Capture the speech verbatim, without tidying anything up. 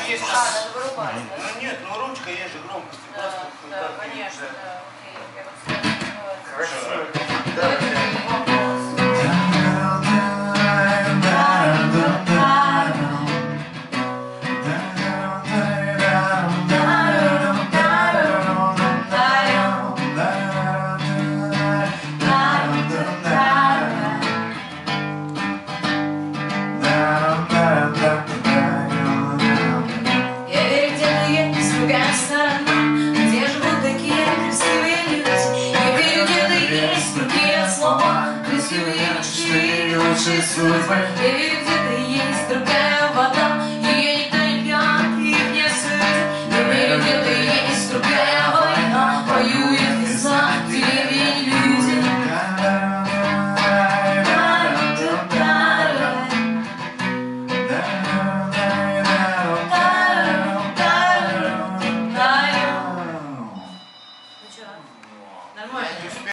есть... А, надо вырубать, да? Ну нет, ну ручка есть же громкость. Да, просто, да, так, конечно, да. да, окей. Я вот вспомнила. Хорошо. Я верю, где-то есть другая сторона, где живут такие красивые люди. Я верю, где-то есть другие слова, красивые мечты и лучшие судьбы. Я верю, где-то есть другая вода, ее никто не пьет, их не судит. Я верю, где-то есть другая война, воюют леса, деревья и люди. Нормально.